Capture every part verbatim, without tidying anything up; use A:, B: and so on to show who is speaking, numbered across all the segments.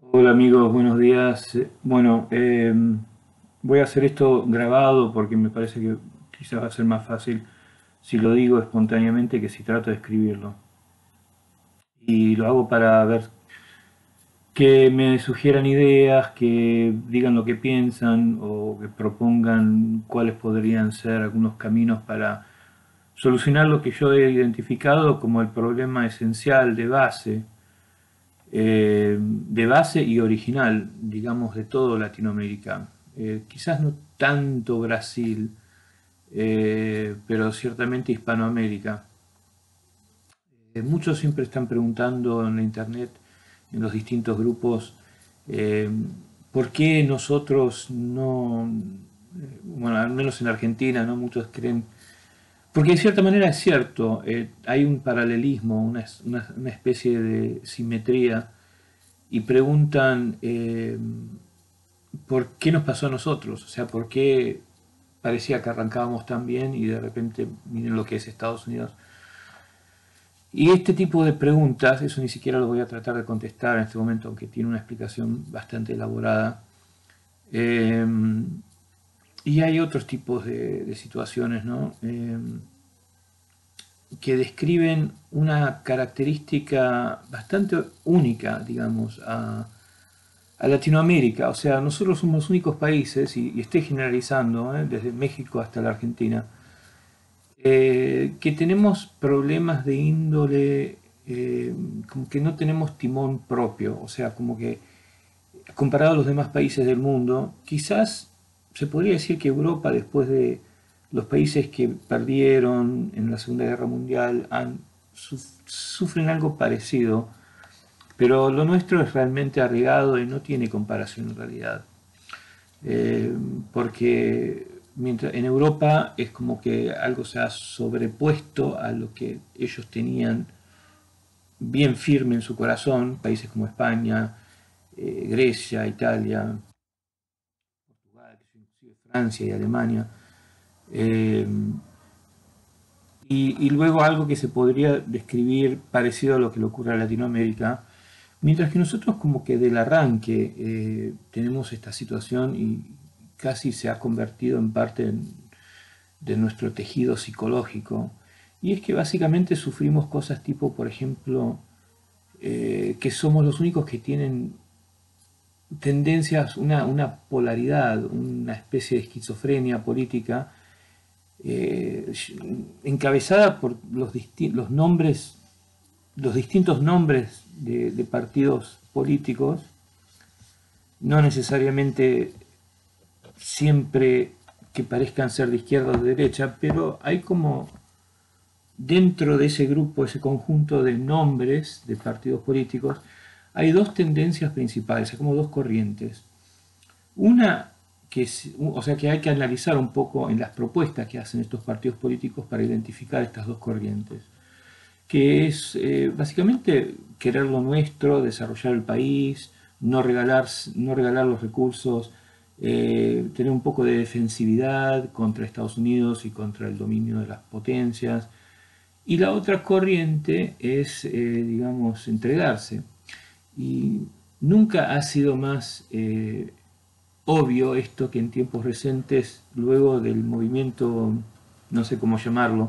A: Hola amigos, buenos días. Eh, Bueno, eh, voy a hacer esto grabado porque me parece que quizás va a ser más fácil si lo digo espontáneamente que si trato de escribirlo. Y lo hago para ver que me sugieran ideas, que digan lo que piensan o que propongan cuáles podrían ser algunos caminos para solucionar lo que yo he identificado como el problema esencial de base eh, de base y original, digamos, de todo Latinoamérica. Eh, quizás no tanto Brasil, eh, pero ciertamente Hispanoamérica. Eh, muchos siempre están preguntando en la internet, en los distintos grupos, eh, ¿por qué nosotros no, eh, bueno, al menos en Argentina, ¿no? Muchos creen, porque de cierta manera es cierto, eh, hay un paralelismo, una, una, una especie de simetría y preguntan eh, por qué nos pasó a nosotros, o sea, por qué parecía que arrancábamos tan bien y de repente miren lo que es Estados Unidos. Y este tipo de preguntas, eso ni siquiera lo voy a tratar de contestar en este momento, aunque tiene una explicación bastante elaborada. Eh, y hay otros tipos de, de situaciones, ¿no? Eh, que describen una característica bastante única, digamos, a, a Latinoamérica. O sea, nosotros somos los únicos países, y, y estoy generalizando, ¿eh? Desde México hasta la Argentina, eh, que tenemos problemas de índole, eh, como que no tenemos timón propio. O sea, como que comparado a los demás países del mundo, quizás se podría decir que Europa, después de los países que perdieron en la Segunda Guerra Mundial, han, sufren algo parecido, pero lo nuestro es realmente arriesgado y no tiene comparación en realidad. Eh, porque mientras en Europa es como que algo se ha sobrepuesto a lo que ellos tenían bien firme en su corazón, países como España, eh, Grecia, Italia, Portugal, inclusive Francia y Alemania. Eh, y, y, luego algo que se podría describir parecido a lo que le ocurre a Latinoamérica, mientras que nosotros como que del arranque eh, tenemos esta situación y casi se ha convertido en parte en, de nuestro tejido psicológico. Y es que básicamente sufrimos cosas tipo, por ejemplo, eh, que somos los únicos que tienen tendencias, una, una polaridad, una especie de esquizofrenia política, eh, encabezada por los, los nombres, los distintos nombres de, de partidos políticos, no necesariamente siempre que parezcan ser de izquierda o de derecha, pero hay como dentro de ese grupo, ese conjunto de nombres de partidos políticos, hay dos tendencias principales, hay como dos corrientes. Una que, es, o sea, que hay que analizar un poco en las propuestas que hacen estos partidos políticos para identificar estas dos corrientes, que es eh, básicamente querer lo nuestro, desarrollar el país, no regalar, no regalar los recursos, eh, tener un poco de defensividad contra Estados Unidos y contra el dominio de las potencias. Y la otra corriente es, eh, digamos, entregarse. Y nunca ha sido más eh, obvio esto que en tiempos recientes, luego del movimiento, no sé cómo llamarlo,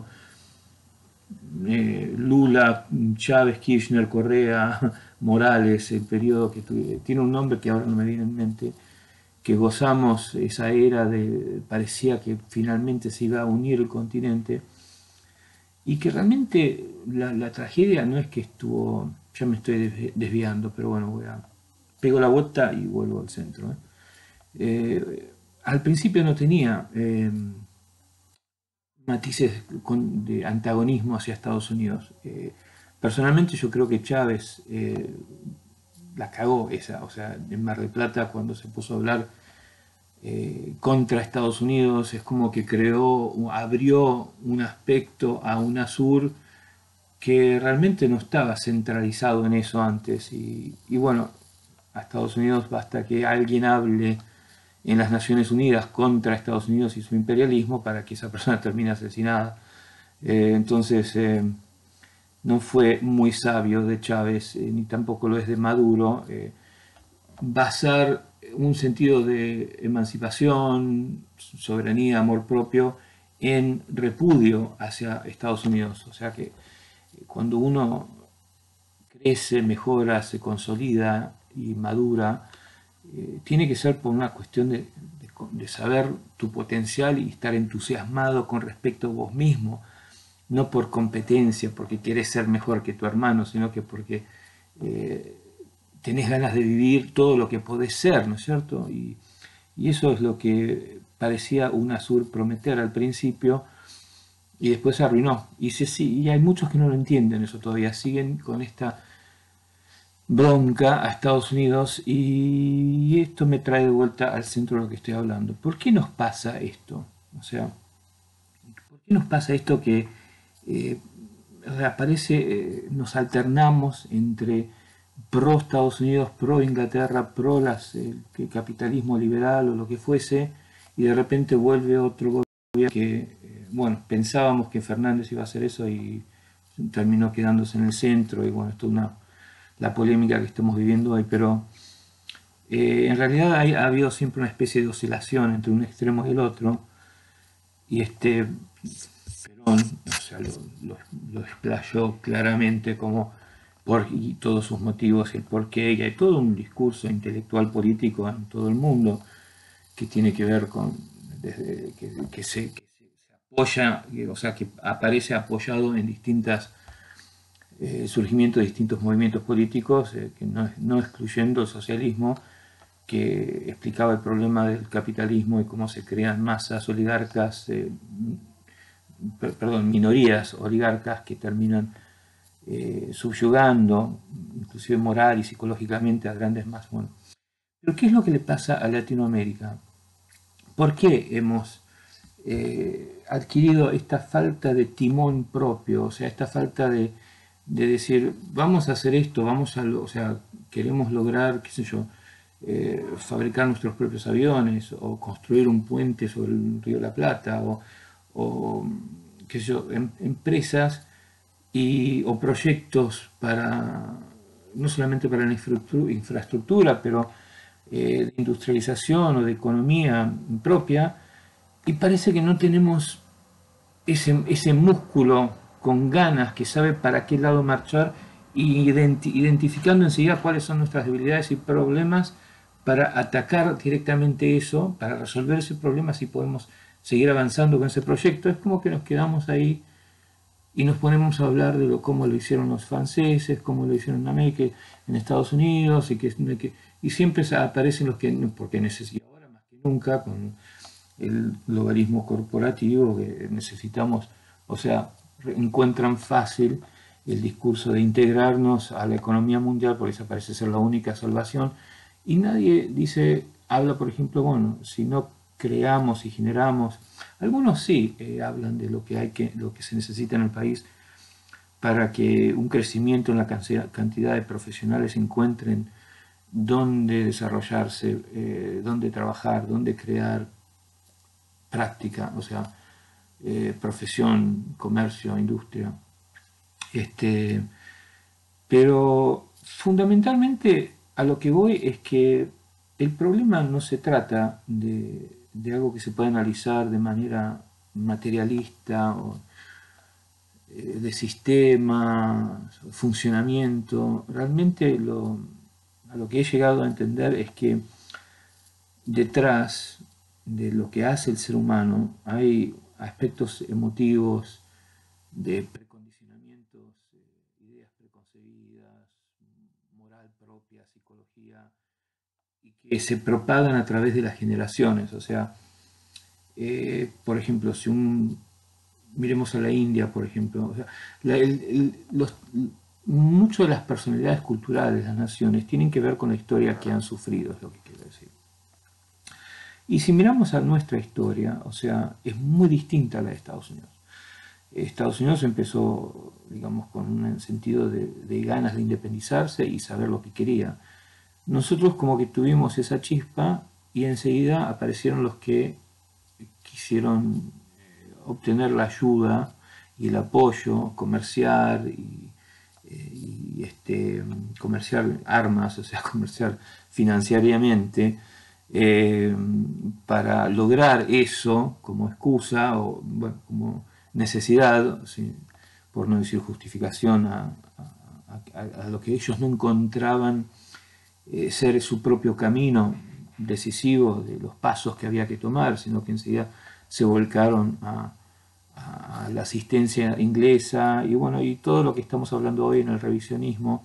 A: eh, Lula, Chávez, Kirchner, Correa, Morales, el periodo que tuve, tiene un nombre que ahora no me viene en mente, que gozamos esa era de, parecía que finalmente se iba a unir el continente, y que realmente la, la tragedia no es que estuvo, ya me estoy desviando, pero bueno, voy a, pego la vuelta y vuelvo al centro. ¿eh? Eh, al principio no tenía eh, matices con, de antagonismo hacia Estados Unidos. Eh, personalmente yo creo que Chávez eh, la cagó esa, o sea, en Mar del Plata cuando se puso a hablar eh, contra Estados Unidos, es como que creó, abrió un aspecto a UNASUR que realmente no estaba centralizado en eso antes. Y, y bueno, a Estados Unidos basta que alguien hable en las Naciones Unidas contra Estados Unidos y su imperialismo para que esa persona termine asesinada. Eh, entonces, eh, no fue muy sabio de Chávez, eh, ni tampoco lo es de Maduro, eh, basar un sentido de emancipación, soberanía, amor propio en repudio hacia Estados Unidos. O sea que cuando uno crece, mejora, se consolida y madura, eh, tiene que ser por una cuestión de, de, de saber tu potencial y estar entusiasmado con respecto a vos mismo, no por competencia, porque querés ser mejor que tu hermano, sino que porque eh, tenés ganas de vivir todo lo que podés ser, ¿no es cierto? Y, y eso es lo que parecía UNASUR prometer al principio y después se arruinó. Y, se, sí, y hay muchos que no lo entienden eso todavía, siguen con esta bronca a Estados Unidos y esto me trae de vuelta al centro de lo que estoy hablando. ¿Por qué nos pasa esto? O sea, ¿por qué nos pasa esto que eh, aparece, eh, nos alternamos entre pro Estados Unidos, pro Inglaterra, pro las, el, el capitalismo liberal o lo que fuese, y de repente vuelve otro gobierno que, eh, bueno, pensábamos que Fernández iba a hacer eso y terminó quedándose en el centro, y bueno, esto es una, la polémica que estamos viviendo hoy, pero eh, en realidad hay, ha habido siempre una especie de oscilación entre un extremo y el otro, y este Perón, o sea, lo, lo, lo explayó claramente como por, y todos sus motivos y el porqué, y hay todo un discurso intelectual político en todo el mundo que tiene que ver con desde que, que, se, que se, se, apoya, o sea, que aparece apoyado en distintas eh, surgimiento de distintos movimientos políticos, eh, que no, no excluyendo el socialismo, que explicaba el problema del capitalismo y cómo se crean masas oligarcas, eh, perdón, minorías oligarcas que terminan eh, subyugando, inclusive moral y psicológicamente, a grandes masas. Bueno, pero ¿qué es lo que le pasa a Latinoamérica? ¿Por qué hemos eh, adquirido esta falta de timón propio? O sea, esta falta de, de decir, vamos a hacer esto, vamos a, o sea, queremos lograr, qué sé yo, eh, fabricar nuestros propios aviones o construir un puente sobre el río de la Plata o, o qué sé yo, em, empresas y, o proyectos para, no solamente para la infraestructura, infraestructura pero eh, de industrialización o de economía propia, y parece que no tenemos ese, ese músculo con ganas que sabe para qué lado marchar y identi identificando enseguida cuáles son nuestras debilidades y problemas para atacar directamente eso, para resolver ese problema si podemos seguir avanzando con ese proyecto. Es como que nos quedamos ahí y nos ponemos a hablar de lo, cómo lo hicieron los franceses, cómo lo hicieron en América, en Estados Unidos, y, que, que, y siempre aparecen los que, porque necesitamos ahora más que nunca, con el globalismo corporativo, que necesitamos, o sea, encuentran fácil el discurso de integrarnos a la economía mundial, porque esa parece ser la única salvación, y nadie dice, habla por ejemplo, bueno, si no creamos y generamos, algunos sí eh, hablan de lo que hay que, lo que se necesita en el país para que un crecimiento en la cantidad de profesionales encuentren dónde desarrollarse, eh, dónde trabajar, dónde crear práctica, o sea, eh, profesión, comercio, industria. Este, pero fundamentalmente a lo que voy es que el problema no se trata de, de algo que se pueda analizar de manera materialista o eh, de sistema, funcionamiento. Realmente lo, a lo que he llegado a entender es que detrás de lo que hace el ser humano hay aspectos emotivos, de precondicionamientos, eh, ideas preconcebidas, moral propia, psicología, y que se propagan a través de las generaciones. O sea, eh, por ejemplo, si un miremos a la India, por ejemplo, o sea, la, el, el, los, mucho de las personalidades culturales de las naciones tienen que ver con la historia que han sufrido, es lo que quiero decir. Y si miramos a nuestra historia, o sea, es muy distinta a la de Estados Unidos. Estados Unidos empezó, digamos, con un sentido de, de ganas de independizarse y saber lo que quería. Nosotros como que tuvimos esa chispa y enseguida aparecieron los que quisieron obtener la ayuda y el apoyo comercial y, eh, y este, comerciar armas, o sea, comerciar financieramente, eh, para lograr eso como excusa o bueno, como necesidad, ¿sí? Por no decir justificación a, a, a, a lo que ellos no encontraban eh, ser su propio camino decisivo de los pasos que había que tomar, sino que enseguida se volcaron a, a la asistencia inglesa y bueno, y todo lo que estamos hablando hoy en el revisionismo,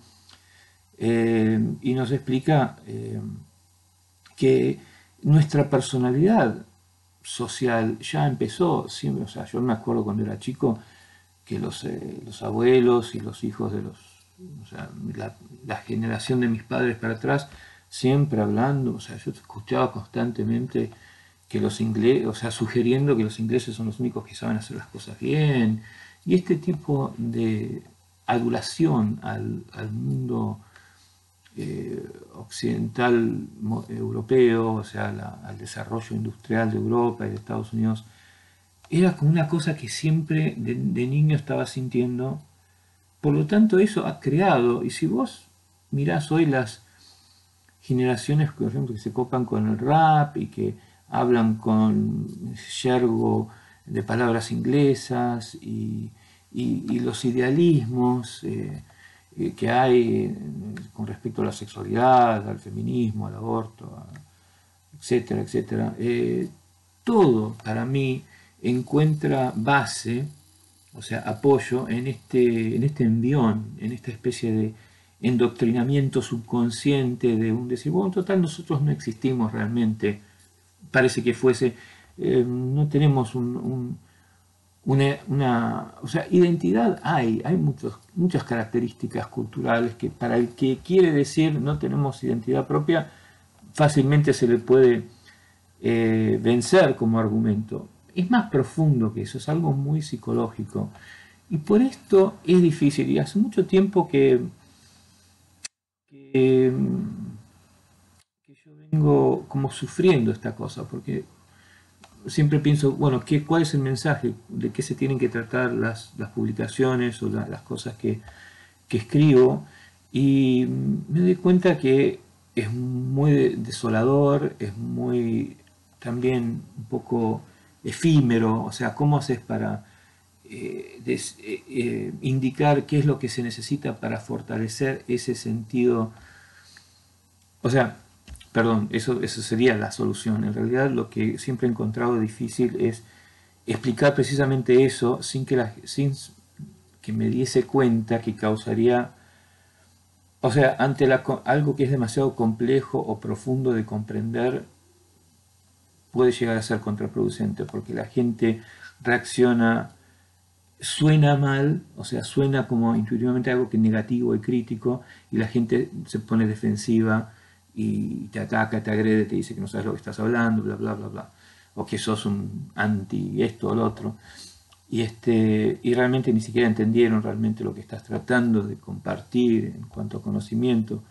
A: eh, y nos explica eh, que nuestra personalidad social ya empezó, siempre, o sea, yo me acuerdo cuando era chico que los, eh, los abuelos y los hijos de los, o sea, la, la generación de mis padres para atrás, siempre hablando, o sea, yo escuchaba constantemente que los ingleses, o sea, sugiriendo que los ingleses son los únicos que saben hacer las cosas bien, y este tipo de adulación al, al mundo eh, occidental europeo, o sea, la, al desarrollo industrial de Europa y de Estados Unidos, era como una cosa que siempre de, de niño estaba sintiendo. Por lo tanto, eso ha creado, y si vos mirás hoy las generaciones, por ejemplo, que se copan con el rap y que hablan con yergo de palabras inglesas y, y, y los idealismos eh, eh, que hay eh, con respecto a la sexualidad, al feminismo, al aborto, a, etcétera, etcétera. Eh, todo para mí encuentra base, o sea, apoyo en este, en este envión, en esta especie de endoctrinamiento subconsciente de un decir, bueno, en total nosotros no existimos realmente, parece que fuese, eh, no tenemos un, un, una, una, o sea, identidad hay, hay muchos, muchas características culturales que para el que quiere decir no tenemos identidad propia, fácilmente se le puede eh, vencer como argumento. Es más profundo que eso, es algo muy psicológico. Y por esto es difícil, y hace mucho tiempo que, que, que yo vengo como sufriendo esta cosa, porque siempre pienso, bueno, ¿qué, ¿cuál es el mensaje? ¿De qué se tienen que tratar las, las publicaciones o la, las cosas que, que escribo? Y me doy cuenta que es muy desolador, es muy también un poco efímero, o sea, ¿cómo haces para eh, des, eh, eh, indicar qué es lo que se necesita para fortalecer ese sentido? O sea, perdón, eso, eso sería la solución. En realidad lo que siempre he encontrado difícil es explicar precisamente eso sin que, la, sin que me diese cuenta que causaría, o sea, ante la, algo que es demasiado complejo o profundo de comprender, puede llegar a ser contraproducente, porque la gente reacciona, suena mal, o sea, suena como intuitivamente algo que es negativo y crítico, y la gente se pone defensiva y te ataca, te agrede, te dice que no sabes lo que estás hablando, bla, bla, bla, bla, o que sos un anti esto o lo otro. Y, este, y realmente ni siquiera entendieron realmente lo que estás tratando de compartir en cuanto a conocimiento.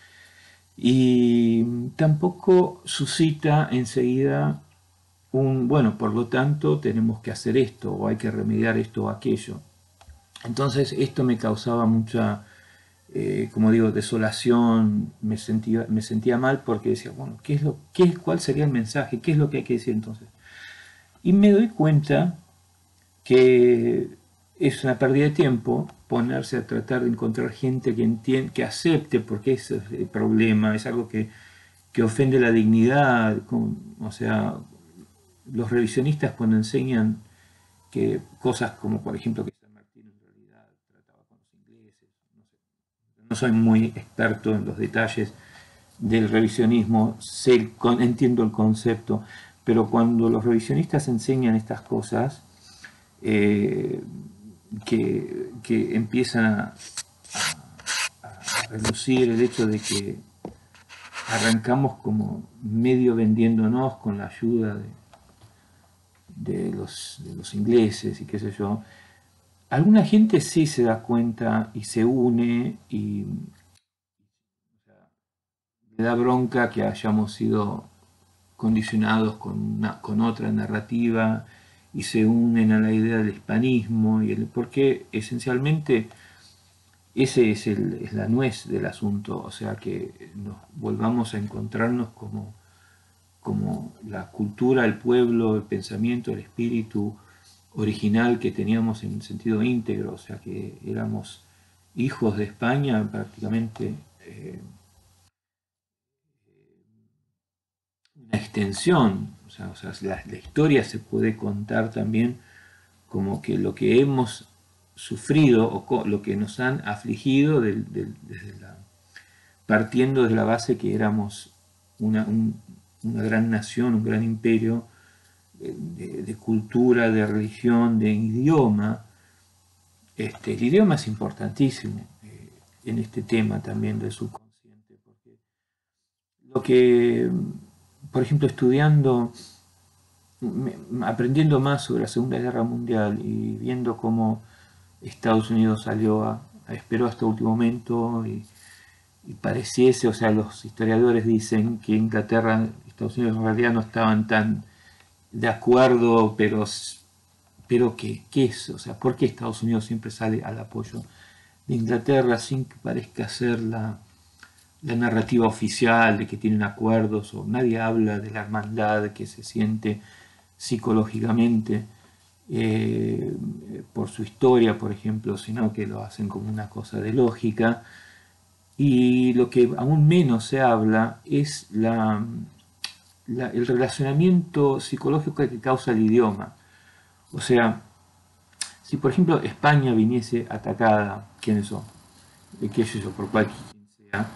A: Y tampoco suscita enseguida un, bueno, por lo tanto tenemos que hacer esto o hay que remediar esto o aquello. Entonces esto me causaba mucha, eh, como digo, desolación, me sentía, me sentía mal porque decía, bueno, ¿qué es lo, qué, ¿cuál sería el mensaje? ¿Qué es lo que hay que decir entonces? Y me doy cuenta que es una pérdida de tiempo ponerse a tratar de encontrar gente que entiende, que acepte, porque ese es el problema, es algo que, que ofende la dignidad, con, o sea, los revisionistas cuando enseñan que cosas como por ejemplo que San Martín en realidad trataba con los ingleses, no sé, no soy muy experto en los detalles del revisionismo, sé, con, entiendo el concepto, pero cuando los revisionistas enseñan estas cosas, eh, que, que, empiezan a, a, a relucir el hecho de que arrancamos como medio vendiéndonos con la ayuda de, de, los, de los ingleses y qué sé yo. Alguna gente sí se da cuenta y se une y o sea, le da bronca que hayamos sido condicionados con, una, con otra narrativa y se unen a la idea del hispanismo y el, porque esencialmente ese es, el, es la nuez del asunto, o sea, que nos volvamos a encontrarnos como, como la cultura, el pueblo, el pensamiento, el espíritu original que teníamos en sentido íntegro, o sea, que éramos hijos de España prácticamente. Eh, una extensión, o sea, o sea la, la, historia se puede contar también como que lo que hemos sufrido o lo que nos han afligido del, del, desde la, partiendo de la base que éramos una, un, una gran nación, un gran imperio de, de, cultura, de religión, de idioma. Este, el idioma es importantísimo eh, en este tema también del subconsciente, porque lo que, por ejemplo, estudiando, aprendiendo más sobre la Segunda Guerra Mundial y viendo cómo Estados Unidos salió a, a esperó hasta último momento y, y pareciese, o sea, los historiadores dicen que Inglaterra y Estados Unidos en realidad no estaban tan de acuerdo, pero, pero ¿qué, qué es? O sea, ¿por qué Estados Unidos siempre sale al apoyo de Inglaterra sin que parezca ser la, la narrativa oficial de que tienen acuerdos, o nadie habla de la hermandad que se siente psicológicamente eh, por su historia, por ejemplo, sino que lo hacen como una cosa de lógica? Y lo que aún menos se habla es la, la, el relacionamiento psicológico que causa el idioma. O sea, si por ejemplo España viniese atacada, ¿quiénes son? ¿Qué sé yo? Por cualquier sea.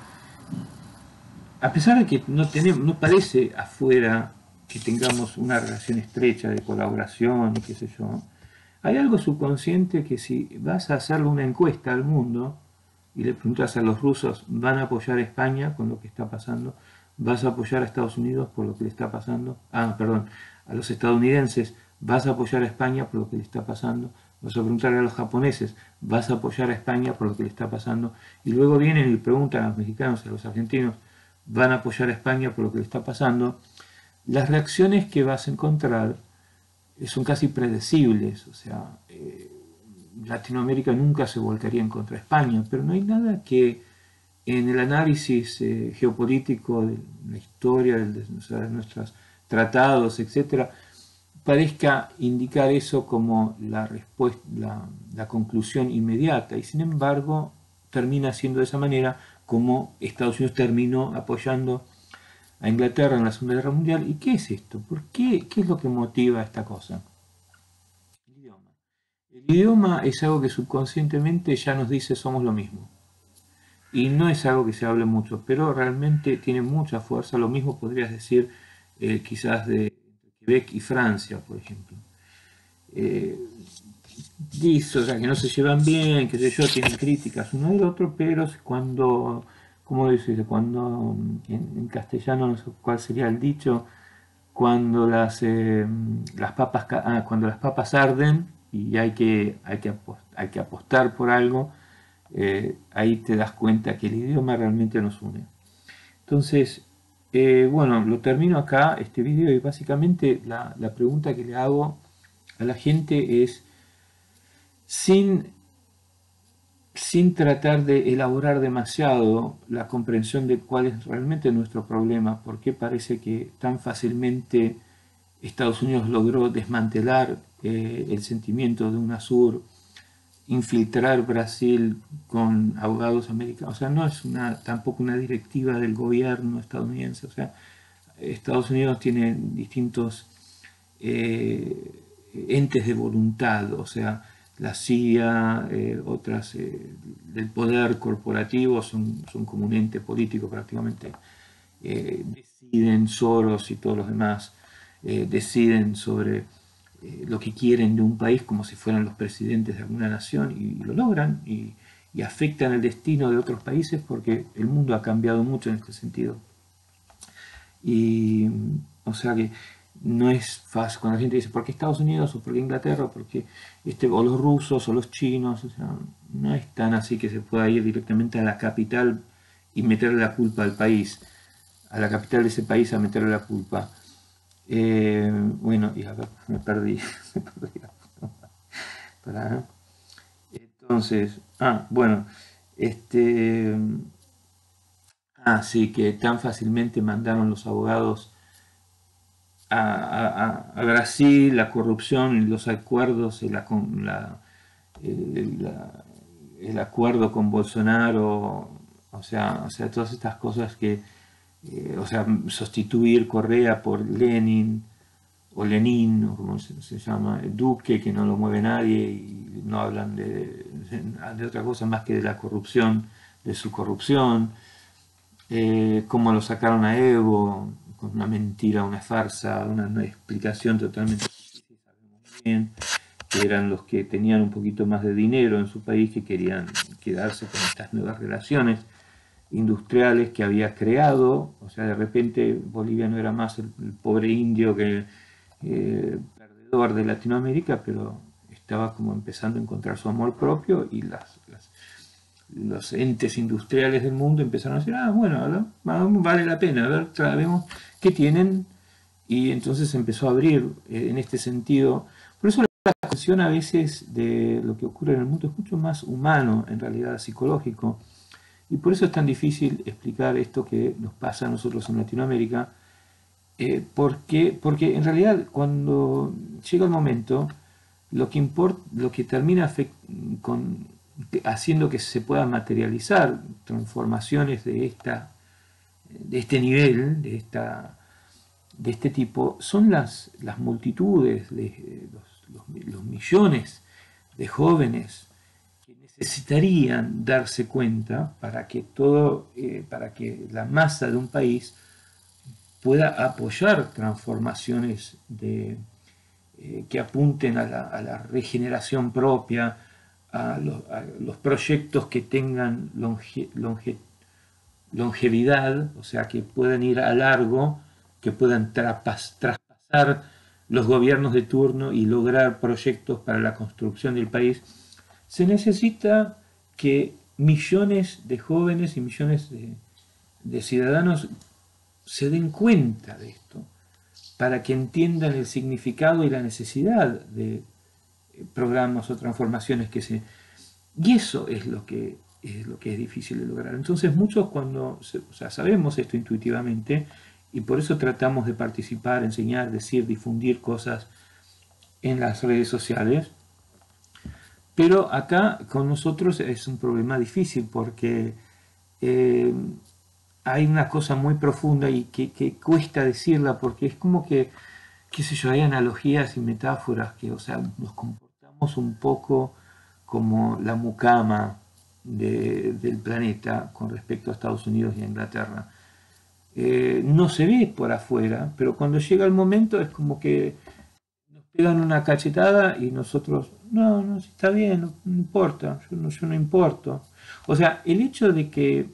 A: A pesar de que no, tenemos, no parece afuera que tengamos una relación estrecha de colaboración, qué sé yo, hay algo subconsciente que si vas a hacerle una encuesta al mundo y le preguntas a los rusos, ¿van a apoyar a España con lo que está pasando? ¿Vas a apoyar a Estados Unidos por lo que le está pasando? Ah, perdón, a los estadounidenses, ¿vas a apoyar a España por lo que le está pasando? Vas a preguntarle a los japoneses, ¿vas a apoyar a España por lo que le está pasando? Y luego vienen y preguntan a los mexicanos, a los argentinos, ¿van a apoyar a España por lo que le está pasando? Las reacciones que vas a encontrar son casi predecibles, o sea, eh, Latinoamérica nunca se volcaría en contra de España, pero no hay nada que en el análisis eh, geopolítico de la historia, de, o sea, de nuestros tratados, etcétera, parezca indicar eso como la respuesta, la, la conclusión inmediata, y sin embargo termina siendo de esa manera como Estados Unidos terminó apoyando a Inglaterra en la Segunda Guerra Mundial. ¿Y qué es esto? ¿Por qué? ¿Qué es lo que motiva esta cosa? El idioma. El idioma es algo que subconscientemente ya nos dice somos lo mismo. Y no es algo que se hable mucho, pero realmente tiene mucha fuerza. Lo mismo podrías decir eh, quizás de Quebec y Francia, por ejemplo. Eh, dice, o sea, que no se llevan bien, que sé yo, tienen críticas uno del otro, pero cuando, ¿cómo dice? Cuando en, en castellano, no sé cuál sería el dicho, cuando las, eh, las papas ah, cuando las papas arden y hay que, hay que, apostar, hay que apostar por algo, eh, ahí te das cuenta que el idioma realmente nos une. Entonces, eh, bueno, lo termino acá, este video, y básicamente la, la pregunta que le hago a la gente es, sin sin tratar de elaborar demasiado la comprensión de cuál es realmente nuestro problema, por qué parece que tan fácilmente Estados Unidos logró desmantelar eh, el sentimiento de UNASUR, infiltrar Brasil con abogados americanos. O sea, no es una, tampoco una directiva del gobierno estadounidense. O sea, Estados Unidos tiene distintos eh, entes de voluntad, o sea, la C I A, eh, otras eh, del poder corporativo son, son como un ente político prácticamente. Eh, deciden Soros y todos los demás, eh, deciden sobre eh, lo que quieren de un país como si fueran los presidentes de alguna nación, y, y lo logran y, y afectan el destino de otros países porque el mundo ha cambiado mucho en este sentido. Y o sea que no es fácil cuando la gente dice ¿por qué Estados Unidos o por qué Inglaterra o, porque este, o los rusos o los chinos? O sea, no es tan así que se pueda ir directamente a la capital y meterle la culpa al país, a la capital de ese país a meterle la culpa. Eh, bueno, y a ver, me perdí. Me perdí. Para, entonces, ah, bueno, Este, ah, sí, que tan fácilmente mandaron los abogados a, a- a Brasil, la corrupción, y los acuerdos, y la, con- la- el, la- el acuerdo con Bolsonaro, o sea, o sea, todas estas cosas que, eh, o sea, sustituir Correa por Lenin, o Lenin, o como se, se llama, Duque, que no lo mueve nadie y no hablan de, de otra cosa más que de la corrupción, de su corrupción, eh, cómo lo sacaron a Evo, con una mentira, una farsa, una, una explicación totalmente bien, que eran los que tenían un poquito más de dinero en su país, que querían quedarse con estas nuevas relaciones industriales que había creado. O sea, de repente Bolivia no era más el, el pobre indio que eh, perdedor de Latinoamérica, pero estaba como empezando a encontrar su amor propio, y las, las los entes industriales del mundo empezaron a decir, ah, bueno, vale la pena, a ver, vemos qué tienen, y entonces empezó a abrir eh, en este sentido. Por eso la cuestión a veces de lo que ocurre en el mundo es mucho más humano, en realidad psicológico, y por eso es tan difícil explicar esto que nos pasa a nosotros en Latinoamérica, eh, porque, porque en realidad cuando llega el momento, lo que importa, lo que termina con, haciendo que se puedan materializar transformaciones de, esta, de este nivel, de, esta, de este tipo, son las, las multitudes, de, los, los, los millones de jóvenes que necesitarían darse cuenta para que todo, eh, para que la masa de un país pueda apoyar transformaciones de, eh, que apunten a la, a la, regeneración propia, a los, a los proyectos que tengan longe, longe, longevidad, o sea, que puedan ir a largo, que puedan trapas, traspasar los gobiernos de turno y lograr proyectos para la construcción del país. Se necesita que millones de jóvenes y millones de, de ciudadanos se den cuenta de esto, para que entiendan el significado y la necesidad de programas o transformaciones que se... Y eso es lo que es, lo que es difícil de lograr. Entonces muchos cuando, o sea, sabemos esto intuitivamente, y por eso tratamos de participar, enseñar, decir, difundir cosas en las redes sociales, pero acá con nosotros es un problema difícil porque eh, hay una cosa muy profunda y que, que cuesta decirla, porque es como que, qué sé yo, hay analogías y metáforas que, o sea, nos comportamos un poco como la mucama de, del planeta con respecto a Estados Unidos y a Inglaterra. Eh, no se ve por afuera, pero cuando llega el momento es como que nos pegan una cachetada y nosotros, no, no, está bien, no, no importa, yo no, yo no importo. O sea, el hecho de que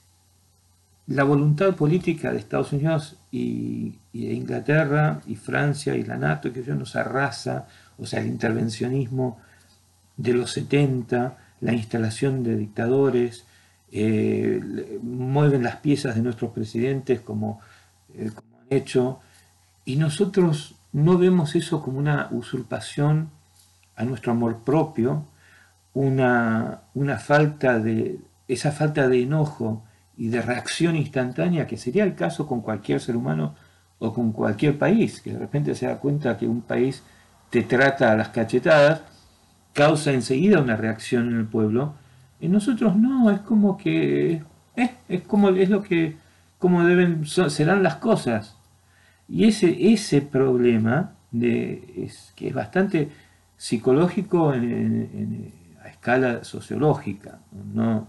A: la voluntad política de Estados Unidos y, y de Inglaterra y Francia y la NATO, que yo nos arrasa, o sea, el intervencionismo de los setenta, la instalación de dictadores, eh, mueven las piezas de nuestros presidentes como, eh, como han hecho, y nosotros no vemos eso como una usurpación a nuestro amor propio, una, una falta de, esa falta de enojo y de reacción instantánea, que sería el caso con cualquier ser humano o con cualquier país, que de repente se da cuenta que un país te trata a las cachetadas, causa enseguida una reacción en el pueblo. En nosotros no, es como que eh, es como es lo que como deben serán las cosas. Y ese ese problema de, es, que es bastante psicológico en, en, en, a escala sociológica, no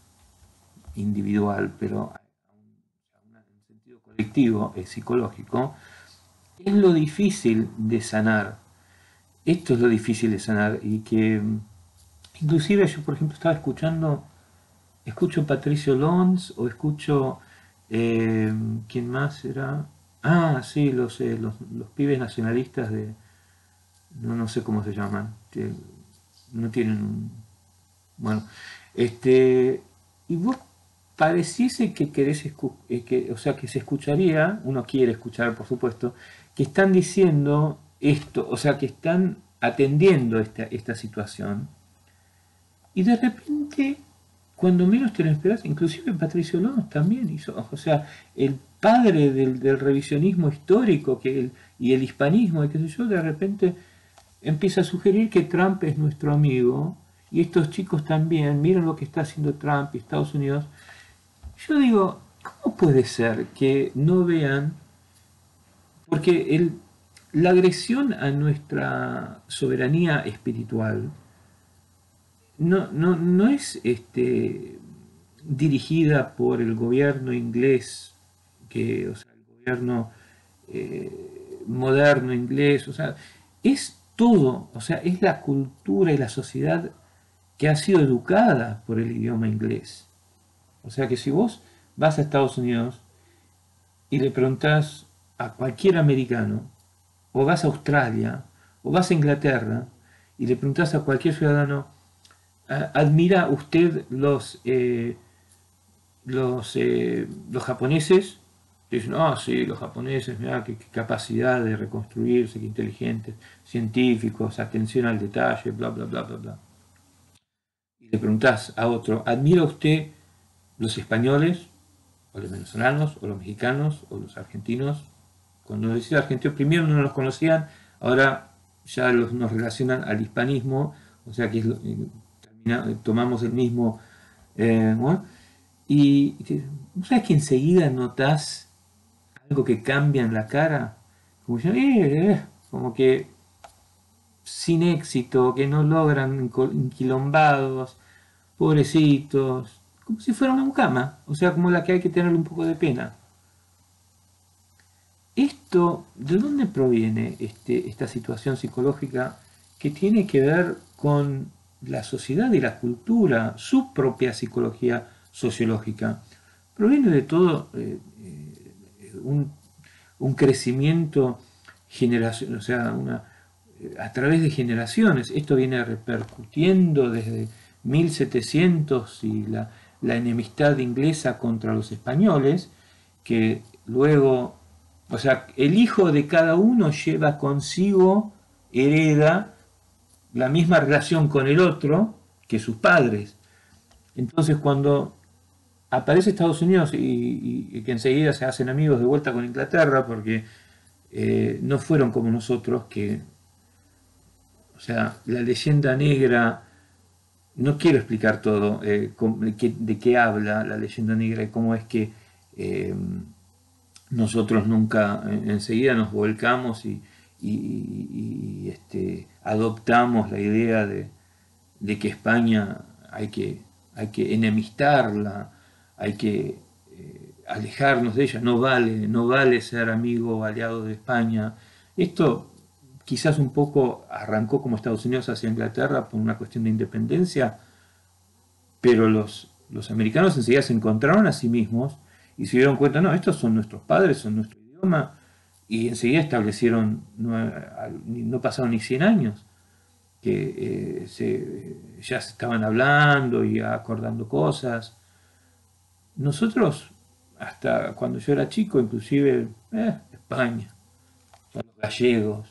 A: individual, pero en sentido colectivo, es psicológico, es lo difícil de sanar. Esto es lo difícil de sanar, y que inclusive yo, por ejemplo, estaba escuchando, escucho Patricio Lons, o escucho, eh, ¿quién más era? Ah, sí, los, eh, los, los pibes nacionalistas de, no, no sé cómo se llaman, que no tienen un, bueno, este, y vos pareciese que querés, eh, que, o sea, que se escucharía, uno quiere escuchar, por supuesto, que están diciendo esto, o sea, que están atendiendo esta, esta situación, y de repente cuando menos te lo esperás, inclusive Patricio Lons también hizo, o sea, el padre del, del revisionismo histórico que el, y el hispanismo, y qué sé yo, de repente empieza a sugerir que Trump es nuestro amigo, y estos chicos también, miren lo que está haciendo Trump y Estados Unidos. Yo digo, ¿cómo puede ser que no vean? Porque el, la agresión a nuestra soberanía espiritual no, no, no es este, dirigida por el gobierno inglés, que, o sea, el gobierno eh, moderno inglés, o sea, es todo, o sea, es la cultura y la sociedad que ha sido educada por el idioma inglés. O sea que si vos vas a Estados Unidos y le preguntás a cualquier americano, o vas a Australia, o vas a Inglaterra, y le preguntás a cualquier ciudadano, ¿admira usted los, eh, los, eh, los japoneses? Dicen, ah, sí, los japoneses, mirá, qué, qué capacidad de reconstruirse, qué inteligentes, científicos, atención al detalle, bla, bla, bla, bla, bla. Y le preguntás a otro, ¿admira usted los españoles, o los venezolanos, o los mexicanos, o los argentinos? Cuando decía argentino, primero no los conocían, ahora ya los, nos relacionan al hispanismo, o sea que es lo, eh, termina, tomamos el mismo... Eh, ¿no? Y ¿sabes que enseguida notas algo que cambia en la cara? Como, yo, eh, eh, como que sin éxito, que no logran, inquilombados, pobrecitos, como si fuera una mucama, o sea, como la que hay que tener un poco de pena. Esto, ¿de dónde proviene este, esta situación psicológica que tiene que ver con la sociedad y la cultura, su propia psicología sociológica? Proviene de todo eh, eh, un, un, crecimiento generacional, o sea, una, eh, a través de generaciones. Esto viene repercutiendo desde mil setecientos y la, la enemistad inglesa contra los españoles, que luego, o sea, el hijo de cada uno lleva consigo, hereda la misma relación con el otro que sus padres. Entonces cuando aparece Estados Unidos y, y, y que enseguida se hacen amigos de vuelta con Inglaterra porque eh, no fueron como nosotros, que, o sea, la leyenda negra, no quiero explicar todo, eh, de qué habla la leyenda negra y cómo es que eh, nosotros nunca, enseguida nos volcamos y, y, y este, adoptamos la idea de, de que España hay que, hay que enemistarla, hay que eh, alejarnos de ella, no vale, no vale ser amigo o aliado de España. Esto quizás un poco arrancó como Estados Unidos hacia Inglaterra por una cuestión de independencia, pero los, los americanos enseguida se encontraron a sí mismos y se dieron cuenta, no, estos son nuestros padres, son nuestro idioma, y enseguida establecieron, no, no pasaron ni cien años, que eh, se, ya se estaban hablando y acordando cosas. Nosotros, hasta cuando yo era chico, inclusive, eh, España, son los gallegos,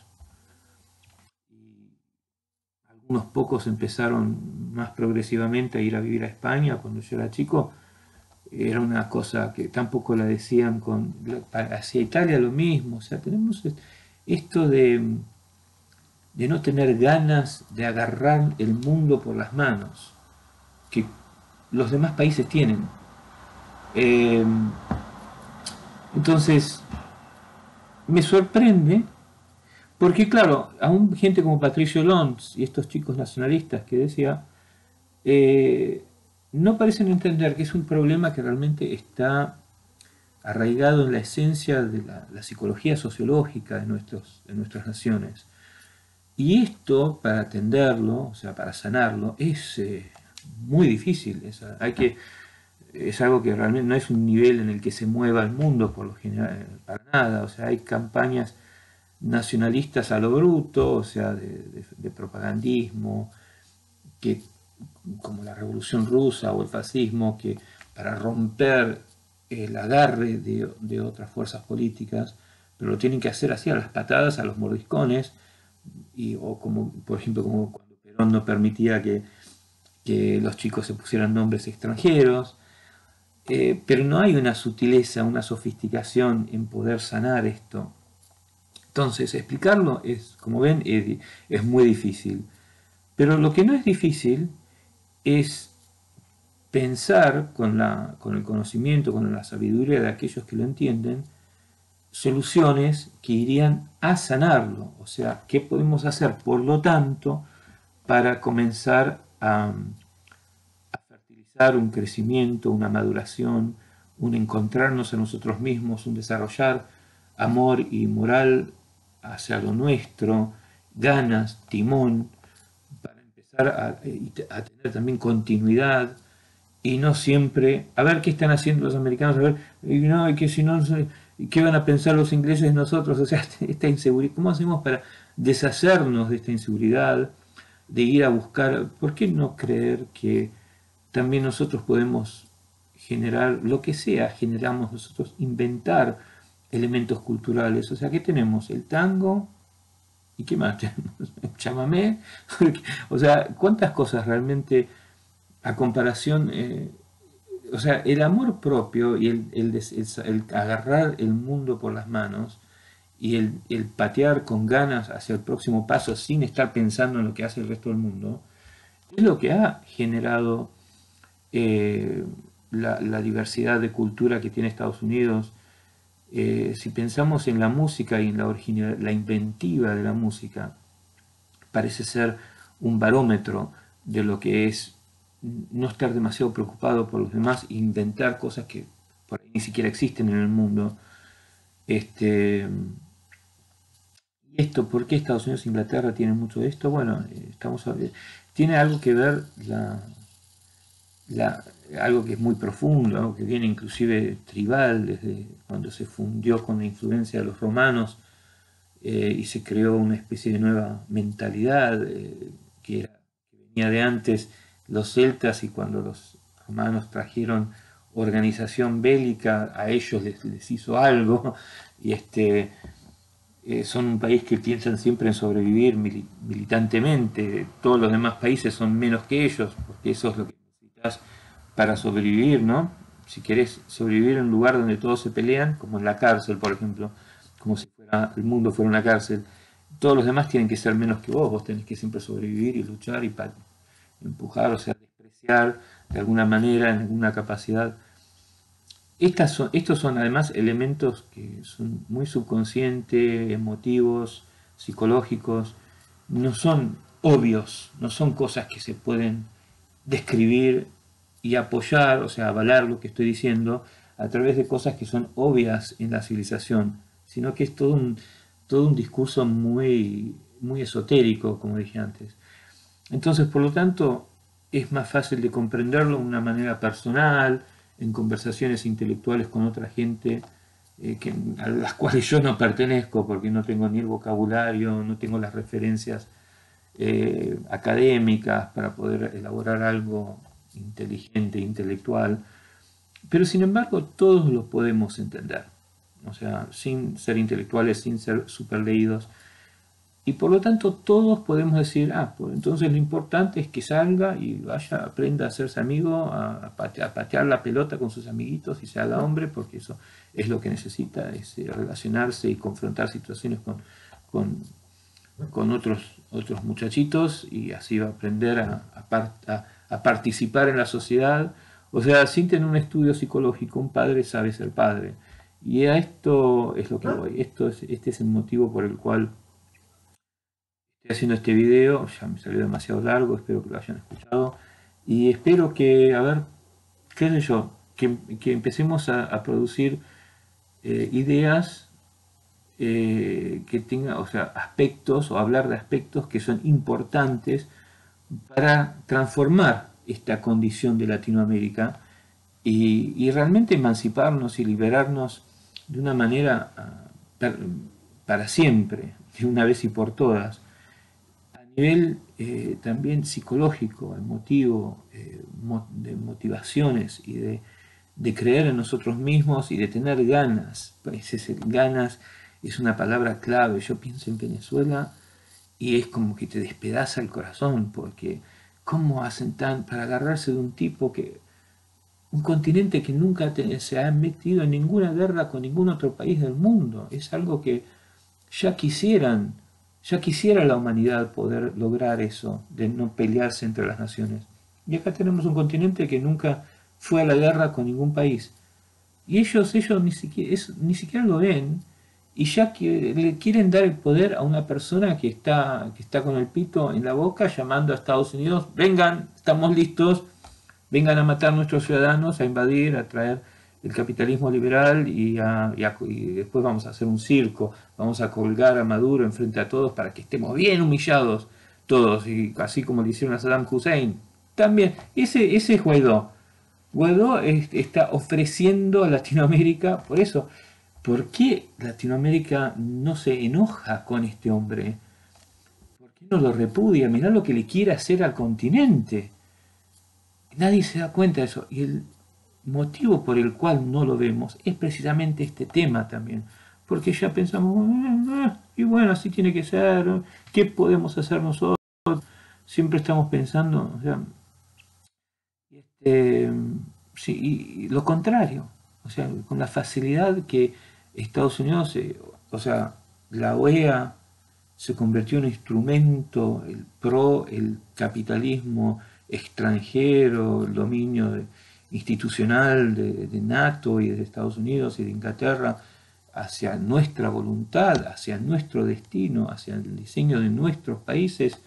A: y algunos pocos empezaron más progresivamente a ir a vivir a España cuando yo era chico. Era una cosa que tampoco la decían con hacia Italia lo mismo, o sea, tenemos esto de, de no tener ganas de agarrar el mundo por las manos que los demás países tienen. Eh, entonces, me sorprende porque, claro, aún gente como Patricio Lons y estos chicos nacionalistas que decía, eh, no parecen entender que es un problema que realmente está arraigado en la esencia de la, la psicología sociológica de, nuestros, de nuestras naciones. Y esto, para atenderlo, o sea, para sanarlo, es eh, muy difícil. Es, hay que, es algo que realmente no es un nivel en el que se mueva el mundo por lo general, para nada. O sea, hay campañas nacionalistas a lo bruto, o sea, de, de, de propagandismo, que, como la Revolución Rusa o el fascismo, que para romper el agarre de, de otras fuerzas políticas, pero lo tienen que hacer así a las patadas, a los mordiscones, y, o como, por ejemplo, como cuando Perón no permitía que que los chicos se pusieran nombres extranjeros, eh, pero no hay una sutileza, una sofisticación en poder sanar esto. Entonces, explicarlo es, como ven, es, es muy difícil. Pero lo que no es difícil es pensar con, la, con el conocimiento, con la sabiduría de aquellos que lo entienden, soluciones que irían a sanarlo. O sea, ¿qué podemos hacer, por lo tanto, para comenzar a, a fertilizar un crecimiento, una maduración, un encontrarnos en nosotros mismos, un desarrollar amor y moral hacia lo nuestro, ganas, timón, para empezar a, a tener también continuidad y no siempre, a ver qué están haciendo los americanos, a ver, y no, y que si no, qué van a pensar los ingleses de nosotros, o sea, esta inseguridad, ¿cómo hacemos para deshacernos de esta inseguridad, de ir a buscar, ¿por qué no creer que también nosotros podemos generar lo que sea, generamos nosotros, inventar elementos culturales? O sea, ¿qué tenemos? El tango, ¿y qué más tenemos? El chamamé, o sea, ¿cuántas cosas realmente a comparación, eh, o sea, el amor propio y el, el, el, el, agarrar el mundo por las manos y el, el patear con ganas hacia el próximo paso sin estar pensando en lo que hace el resto del mundo, es lo que ha generado eh, la, la, diversidad de cultura que tiene Estados Unidos. Eh, si pensamos en la música y en la, original, la inventiva de la música, parece ser un barómetro de lo que es no estar demasiado preocupado por los demás e inventar cosas que por ahí ni siquiera existen en el mundo. Este, ¿Y esto por qué Estados Unidos e Inglaterra tienen mucho de esto? Bueno, estamos, tiene algo que ver la, la, algo que es muy profundo, algo que viene inclusive tribal, desde cuando se fundió con la influencia de los romanos eh, y se creó una especie de nueva mentalidad eh, que, era, que venía de antes los celtas, y cuando los romanos trajeron organización bélica, a ellos les, les hizo algo, y este, eh, son un país que piensan siempre en sobrevivir mil, militantemente, todos los demás países son menos que ellos, porque eso es lo que necesitas para sobrevivir, ¿no? Si querés sobrevivir en un lugar donde todos se pelean, como en la cárcel, por ejemplo, como si fuera, el mundo fuera una cárcel, todos los demás tienen que ser menos que vos, vos tenés que siempre sobrevivir y luchar y para empujar, o sea, despreciar de alguna manera, en alguna capacidad. Estas son, estos son además elementos que son muy subconscientes, emotivos, psicológicos, no son obvios, no son cosas que se pueden describir y apoyar, o sea, avalar lo que estoy diciendo a través de cosas que son obvias en la civilización, sino que es todo un, todo un discurso muy, muy esotérico, como dije antes. Entonces, por lo tanto, es más fácil de comprenderlo de una manera personal, en conversaciones intelectuales con otra gente eh, que, a las cuales yo no pertenezco, porque no tengo ni el vocabulario, no tengo las referencias eh, académicas para poder elaborar algo inteligente, intelectual, pero sin embargo todos lo podemos entender, o sea, sin ser intelectuales, sin ser super leídos, y por lo tanto todos podemos decir, ah, pues entonces lo importante es que salga y vaya, aprenda a hacerse amigo, a, patear, a patear la pelota con sus amiguitos y se haga hombre, porque eso es lo que necesita, es relacionarse y confrontar situaciones con, con, con otros, otros muchachitos, y así va a aprender a, a, a, a participar en la sociedad. O sea, sin tener un estudio psicológico, un padre sabe ser padre. Y a esto es lo que voy. Esto es, este es el motivo por el cual estoy haciendo este video. Ya me salió demasiado largo, espero que lo hayan escuchado. Y espero que, a ver, qué sé yo, que, que empecemos a, a producir eh, ideas eh, que tengan, o sea, aspectos, o hablar de aspectos que son importantes para transformar esta condición de Latinoamérica y, y realmente emanciparnos y liberarnos de una manera uh, para siempre, de una vez y por todas, a nivel eh, también psicológico, emotivo, eh, de motivaciones y de, de creer en nosotros mismos y de tener ganas. Ese es el, ganas es una palabra clave. Yo pienso en Venezuela y es como que te despedaza el corazón, porque ¿Cómo hacen tan para agarrarse de un tipo que, un continente que nunca te- se ha metido en ninguna guerra con ningún otro país del mundo? Es algo que ya quisieran, ya quisiera la humanidad poder lograr eso, de no pelearse entre las naciones. Y acá tenemos un continente que nunca fue a la guerra con ningún país. Y ellos, ellos ni siquiera, eso- ni siquiera lo ven y ya que le quieren dar el poder a una persona que está, que está con el pito en la boca llamando a Estados Unidos, vengan, estamos listos, vengan a matar a nuestros ciudadanos, a invadir, a traer el capitalismo liberal y, a- y a- y después vamos a hacer un circo, vamos a colgar a Maduro enfrente a todos para que estemos bien humillados todos, y así como le hicieron a Saddam Hussein. También, ese, ese es Guaidó. Guaidó es- está ofreciendo a Latinoamérica, por eso, ¿por qué Latinoamérica no se enoja con este hombre? ¿Por qué no lo repudia? Mirá lo que le quiere hacer al continente. Nadie se da cuenta de eso. Y el motivo por el cual no lo vemos es precisamente este tema también. Porque ya pensamos, "Eh, eh, y bueno, así tiene que ser, ¿qué podemos hacer nosotros? Siempre estamos pensando, o sea, este, sí, y lo contrario, o sea, con la facilidad que Estados Unidos, eh, o sea, la O E A se convirtió en un instrumento el pro el capitalismo extranjero, el dominio de- institucional de, de NATO y de Estados Unidos y de Inglaterra hacia nuestra voluntad, hacia nuestro destino, hacia el diseño de nuestros países.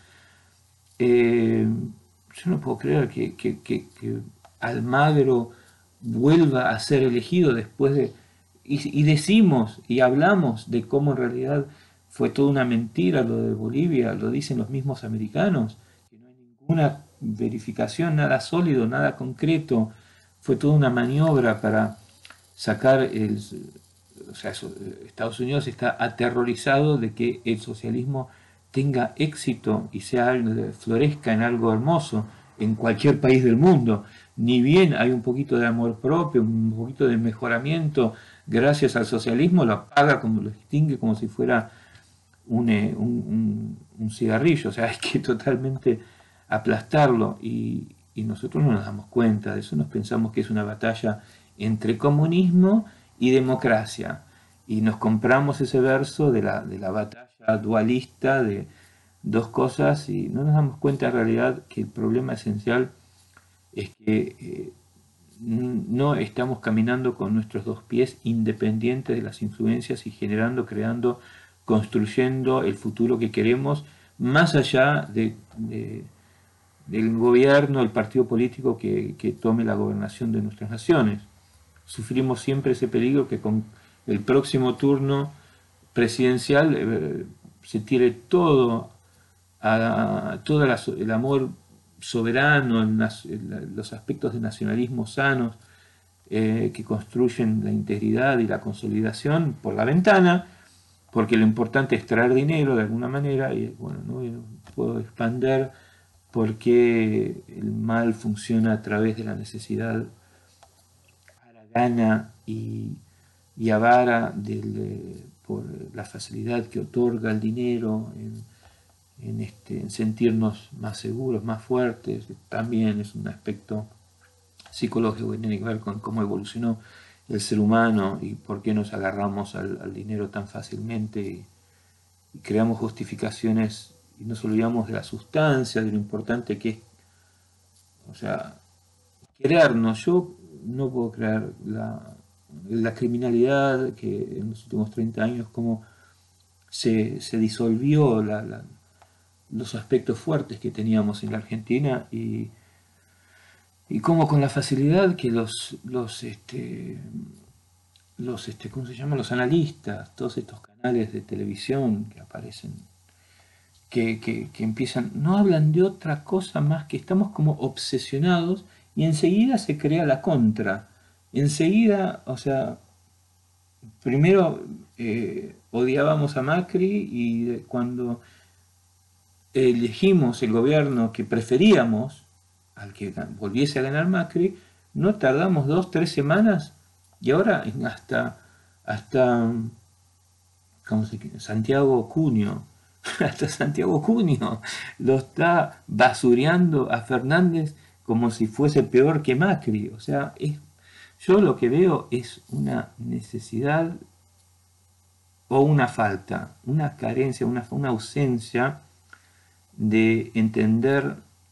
A: eh, yo no puedo creer que, que, que, que Almagro vuelva a ser elegido después de... Y, y decimos y hablamos de cómo en realidad fue toda una mentira lo de Bolivia, lo dicen los mismos americanos, que no hay ninguna verificación, nada sólido, nada concreto, fue toda una maniobra para sacar el... O sea, Estados Unidos está aterrorizado de que el socialismo tenga éxito y sea florezca en algo hermoso en cualquier país del mundo. Ni bien hay un poquito de amor propio, un poquito de mejoramiento gracias al socialismo, lo apaga, como lo extingue como si fuera un, eh, un, un, un cigarrillo. O sea, hay que totalmente aplastarlo y, y nosotros no nos damos cuenta de eso, nos pensamos que es una batalla entre comunismo y democracia. Y nos compramos ese verso de la, de la batalla dualista de dos cosas y no nos damos cuenta en realidad que el problema esencial es que eh, no estamos caminando con nuestros dos pies independientes de las influencias y generando, creando, construyendo el futuro que queremos, más allá de, de, del gobierno, el partido político que, que tome la gobernación de nuestras naciones. Sufrimos siempre ese peligro que con el próximo turno presidencial eh, se tire todo, a, todo la, el amor soberano, el, el, los aspectos de nacionalismo sanos eh, que construyen la integridad y la consolidación por la ventana, porque lo importante es traer dinero de alguna manera, y bueno, no puedo expander por qué el mal funciona a través de la necesidad haragana y, y avara del, por la facilidad que otorga el dinero en, en, este, en sentirnos más seguros, más fuertes. También es un aspecto psicológico que tiene que ver con cómo evolucionó el ser humano y por qué nos agarramos al, al dinero tan fácilmente y, y creamos justificaciones y nos olvidamos de la sustancia, de lo importante que es, o sea, querernos. Yo no puedo creer la, la criminalidad que en los últimos treinta años, como se, se disolvió la, la, los aspectos fuertes que teníamos en la Argentina y, y cómo con la facilidad que los, los, este, los este, ¿cómo se llama? Los analistas, todos estos canales de televisión que aparecen, que, que, que empiezan, no hablan de otra cosa más que estamos como obsesionados y enseguida se crea la contra. Enseguida, o sea, primero eh, odiábamos a Macri y cuando elegimos el gobierno que preferíamos, al que volviese a ganar Macri, no tardamos dos, tres semanas y ahora hasta, hasta ¿cómo se llama? Santiago Cunio hasta Santiago Junio lo está basureando a Fernández como si fuese peor que Macri. O sea, es, yo lo que veo es una necesidad o una falta, una carencia, una, una ausencia de entender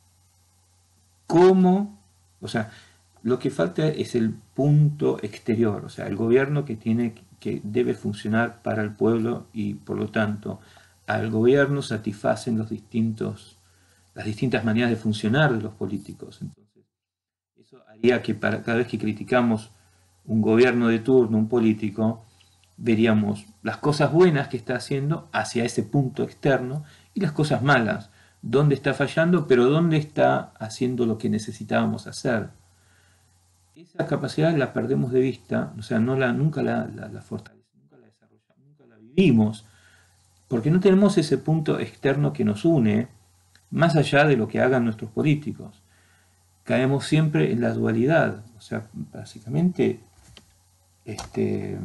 A: cómo, o sea, lo que falta es el punto exterior, o sea, el gobierno que tiene que debe funcionar para el pueblo y por lo tanto al gobierno satisfacen los distintos, las distintas maneras de funcionar de los políticos. Entonces, eso haría que para, cada vez que criticamos un gobierno de turno, un político, veríamos las cosas buenas que está haciendo hacia ese punto externo y las cosas malas, dónde está fallando, pero dónde está haciendo lo que necesitábamos hacer. Esa capacidad la perdemos de vista, o sea, no la, nunca la, la, la fortalecemos, nunca la desarrollamos, nunca la vivimos, porque no tenemos ese punto externo que nos une, más allá de lo que hagan nuestros políticos. Caemos siempre en la dualidad, o sea, básicamente este,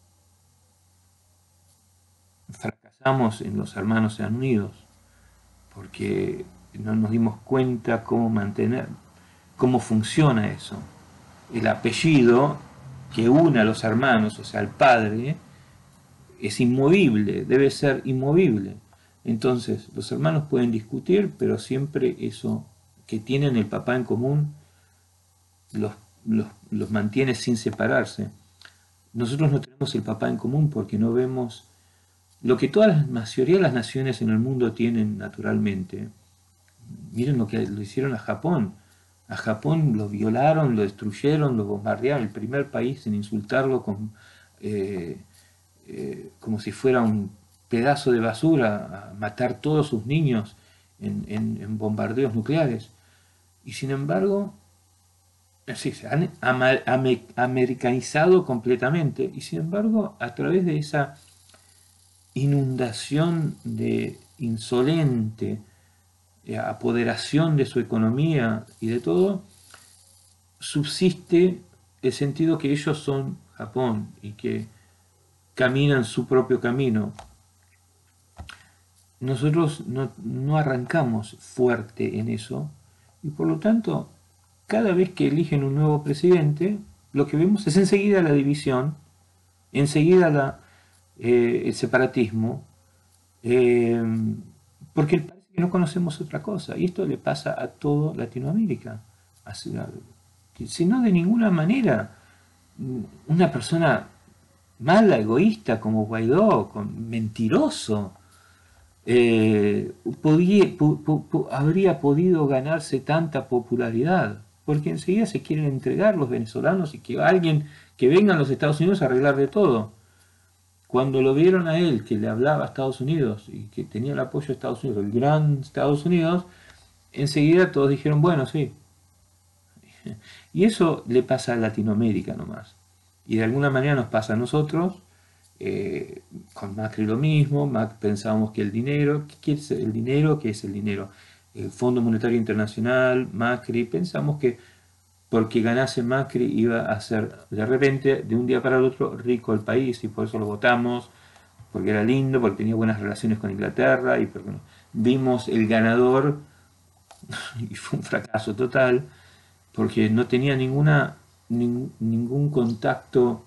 A: fracasamos en los hermanos sean unidos, porque no nos dimos cuenta cómo mantener, cómo funciona eso. El apellido que une a los hermanos, o sea, al padre, es inmovible, debe ser inmovible. Entonces, los hermanos pueden discutir, pero siempre eso que tienen el papá en común los, los, los mantiene sin separarse. Nosotros no tenemos el papá en común porque no vemos lo que toda la mayoría de las naciones en el mundo tienen naturalmente. Miren lo que lo hicieron a Japón. A Japón lo violaron, lo destruyeron, lo bombardearon. El primer país en insultarlo con, eh, eh, como si fuera un pedazo de basura, a matar todos sus niños en, en, en bombardeos nucleares. Y sin embargo, sí, se han americanizado completamente. Y sin embargo, a través de esa inundación de insolente eh, apoderación de su economía y de todo, subsiste el sentido que ellos son Japón y que caminan su propio camino. Nosotros no, no arrancamos fuerte en eso y por lo tanto, cada vez que eligen un nuevo presidente, lo que vemos es enseguida la división, enseguida la, eh, el separatismo, eh, porque parece que no conocemos otra cosa. Y esto le pasa a toda Latinoamérica. Si no, de ninguna manera, una persona mala, egoísta como Guaidó, con, mentiroso, eh, podía, po, po, po, habría podido ganarse tanta popularidad. Porque enseguida se quieren entregar los venezolanos y que alguien que venga a los Estados Unidos a arreglar de todo. Cuando lo vieron a él, que le hablaba a Estados Unidos y que tenía el apoyo de Estados Unidos, el gran Estados Unidos, enseguida todos dijeron, bueno, sí. Y eso le pasa a Latinoamérica nomás. Y de alguna manera nos pasa a nosotros, eh, con Macri lo mismo, Mac, pensábamos que el dinero, ¿qué es el dinero? ¿Qué es el dinero? El Fondo Monetario Internacional, Macri, pensamos que porque ganase Macri iba a ser de repente, de un día para el otro, rico el país y por eso lo votamos, porque era lindo, porque tenía buenas relaciones con Inglaterra y porque vimos el ganador y fue un fracaso total, porque no tenía ninguna, ning, ningún contacto,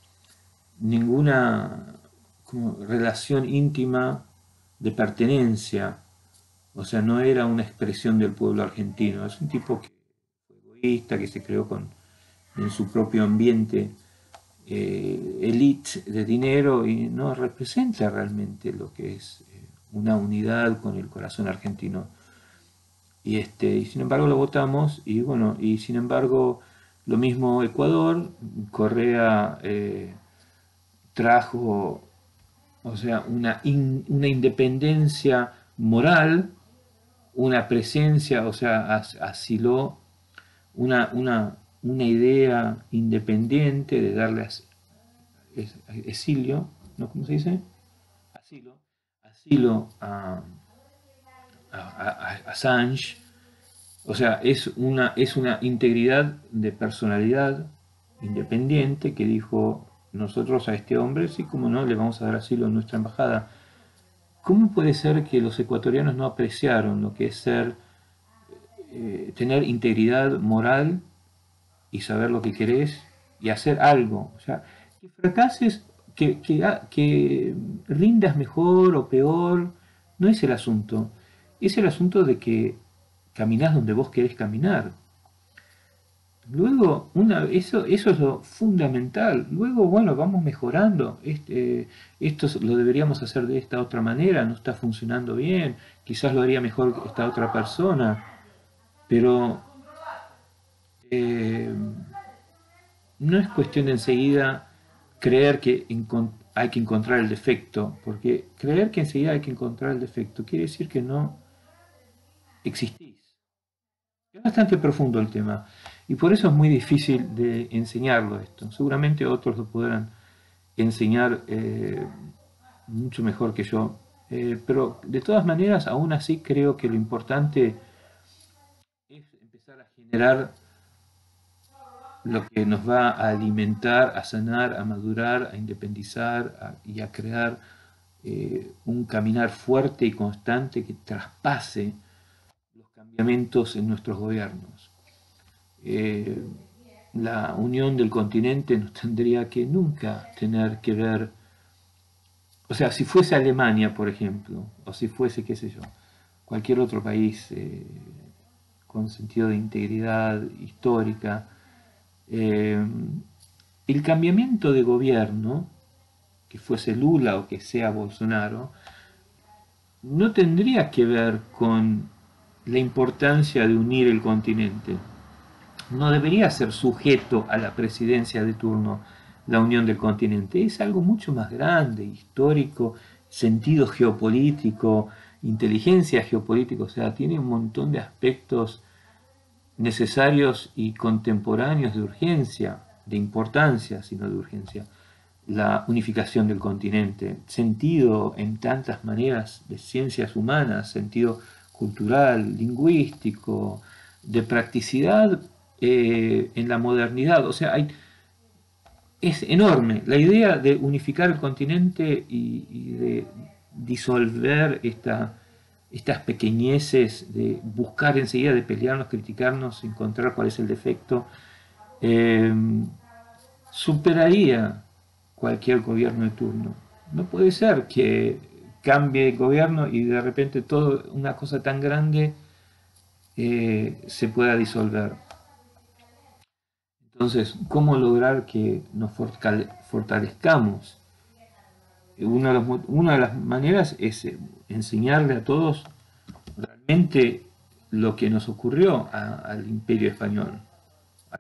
A: ninguna como, relación íntima de pertenencia, o sea, no era una expresión del pueblo argentino, es un tipo que que se creó con, en su propio ambiente eh, elite de dinero y no representa realmente lo que es eh, una unidad con el corazón argentino. Y, este, y sin embargo lo votamos y bueno, y sin embargo lo mismo Ecuador, Correa eh, trajo, o sea, una, in, una independencia moral, una presencia, o sea, as, asiló una, una, una idea independiente de darle exilio, ¿no? ¿Cómo se dice? Asilo, asilo a, a, a, a Assange, o sea, es una, es una integridad de personalidad independiente que dijo, nosotros a este hombre, sí como no, le vamos a dar asilo en nuestra embajada. ¿cómo puede ser que los ecuatorianos no apreciaron lo que es ser, eh, tener integridad moral y saber lo que querés y hacer algo? O sea, que fracases, que, que, ha- que rindas mejor o peor, no es el asunto. Es el asunto de que caminás donde vos querés caminar. Luego, una, eso, eso es lo fundamental. Luego, bueno, vamos mejorando. Este, esto lo deberíamos hacer de esta otra manera, no está funcionando bien, quizás lo haría mejor esta otra persona, pero eh, no es cuestión de enseguida creer que hay que encontrar el defecto, porque creer que enseguida hay que encontrar el defecto quiere decir que no existís. Es bastante profundo el tema y por eso es muy difícil de enseñarlo esto. Seguramente otros lo podrán enseñar eh, mucho mejor que yo, eh, pero de todas maneras aún así creo que lo importante es empezar a generar lo que nos va a alimentar, a sanar, a madurar, a independizar a, y a crear eh, un caminar fuerte y constante que traspase los cambiamientos en nuestros gobiernos. Eh, la unión del continente nos tendría que nunca tener que ver, o sea, si fuese Alemania, por ejemplo, o si fuese, qué sé yo, cualquier otro país eh, con sentido de integridad histórica, eh, el cambiamiento de gobierno, que fuese Lula o que sea Bolsonaro, no tendría que ver con la importancia de unir el continente. No debería ser sujeto a la presidencia de turno la unión del continente. Es algo mucho más grande, histórico, sentido geopolítico, inteligencia geopolítica, o sea, tiene un montón de aspectos necesarios y contemporáneos de urgencia, de importancia, sino de urgencia. La unificación del continente, sentido en tantas maneras de ciencias humanas, sentido cultural, lingüístico, de practicidad eh, en la modernidad. O sea, hay, es enorme. La idea de unificar el continente y, y de disolver esta, estas pequeñeces, de buscar enseguida, de pelearnos, criticarnos, encontrar cuál es el defecto, eh, superaría cualquier gobierno de turno. No puede ser que cambie el gobierno y de repente todo una cosa tan grande eh, se pueda disolver. Entonces, ¿cómo lograr que nos fortalezcamos? Una de, las, una de las maneras es enseñarle a todos realmente lo que nos ocurrió a, al Imperio Español, a,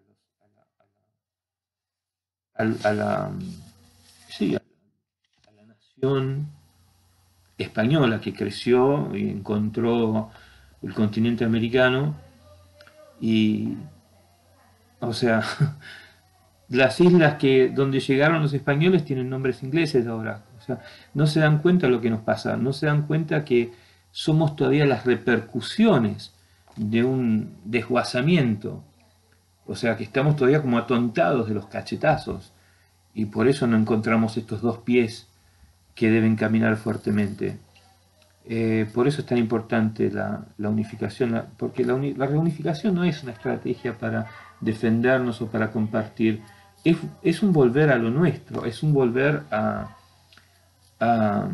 A: a, a, a la, sí, a, a la nación española que creció y encontró el continente americano y, o sea, las islas que donde llegaron los españoles tienen nombres ingleses ahora. O sea, no se dan cuenta de lo que nos pasa, no se dan cuenta que somos todavía las repercusiones de un desguazamiento. O sea, que estamos todavía como atontados de los cachetazos y por eso no encontramos estos dos pies que deben caminar fuertemente. Eh, por eso es tan importante la, la unificación, la, porque la, uni, la, reunificación no es una estrategia para defendernos o para compartir, es, es un volver a lo nuestro, es un volver a, a,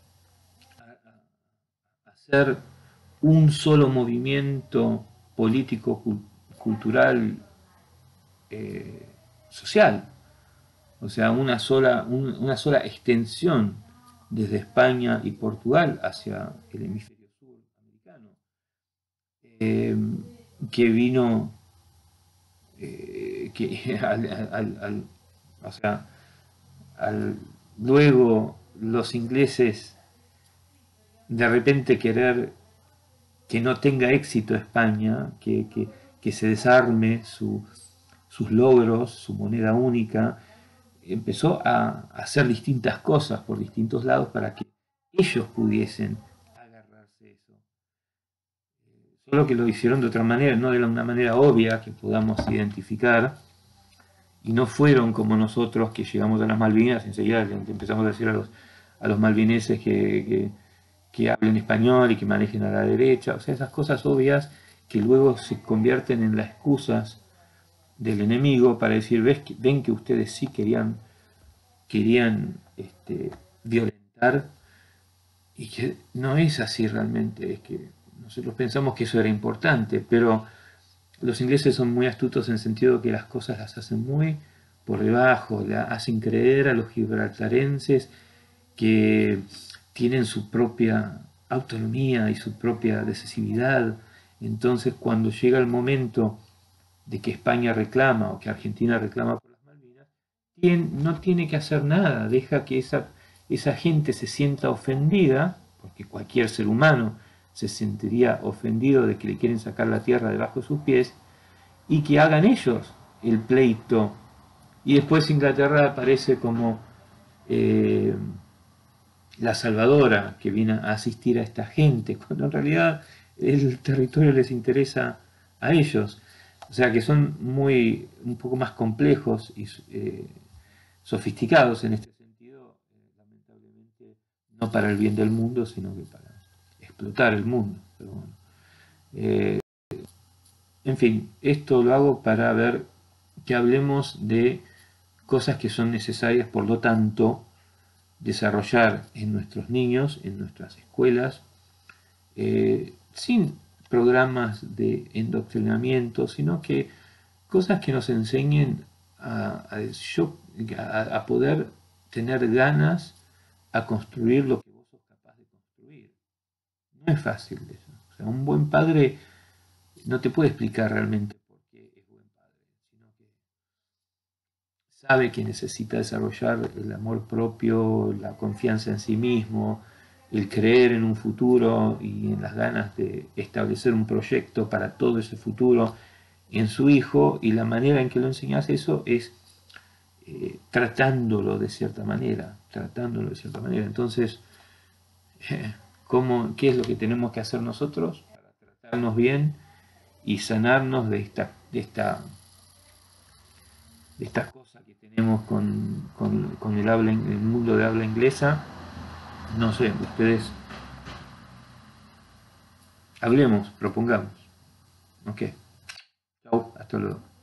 A: a hacer un solo movimiento político, cultural, eh, social, o sea, una sola, un, una sola extensión desde España y Portugal hacia el hemisferio sur americano, eh, que vino, eh, que al, al, al, o sea, al, luego los ingleses de repente querer que no tenga éxito España, que, que, que se desarme su, sus logros, su moneda única, empezó a hacer distintas cosas por distintos lados para que ellos pudiesen agarrarse eso. Solo que lo hicieron de otra manera, no de una manera obvia que podamos identificar, y no fueron como nosotros que llegamos a las Malvinas, enseguida empezamos a decir a los, a los malvineses que, que, que hablen español y que manejen a la derecha, o sea, esas cosas obvias que luego se convierten en las excusas del enemigo para decir, ¿ves que, ven que ustedes sí querían, querían este, violentar, y que no es así realmente, es que nosotros pensamos que eso era importante, pero los ingleses son muy astutos en el sentido que las cosas las hacen muy por debajo, le hacen creer a los gibraltarenses que tienen su propia autonomía y su propia decisividad. Entonces, cuando llega el momento de que España reclama o que Argentina reclama por las Malvinas, no tiene que hacer nada, deja que esa, esa gente se sienta ofendida, porque cualquier ser humano se sentiría ofendido de que le quieren sacar la tierra debajo de sus pies, y que hagan ellos el pleito. Y después Inglaterra aparece como eh, la salvadora que viene a asistir a esta gente, cuando en realidad el territorio les interesa a ellos. O sea que son muy, un poco más complejos y eh, sofisticados en este sentido, eh, lamentablemente no para el bien del mundo, sino que para explotar el mundo. Pero bueno. eh, en fin, esto lo hago para ver que hablemos de cosas que son necesarias, por lo tanto, desarrollar en nuestros niños, en nuestras escuelas, eh, sin programas de endoctrinamiento, sino que cosas que nos enseñen a, a, yo, a, a poder tener ganas a construir lo que vos sos capaz de construir. No es fácil eso. O sea, un buen padre no te puede explicar realmente por qué es buen padre, sino que sabe que necesita desarrollar el amor propio, la confianza en sí mismo, el creer en un futuro y en las ganas de establecer un proyecto para todo ese futuro en su hijo, y la manera en que lo enseñas eso es eh, tratándolo de cierta manera, tratándolo de cierta manera. Entonces, eh, ¿cómo, ¿qué es lo que tenemos que hacer nosotros para tratarnos bien y sanarnos de esta, de esta, de estas cosas que tenemos con, con, con el, habla, el mundo de habla inglesa? No sé, ustedes hablemos, propongamos. Ok, chao, hasta luego.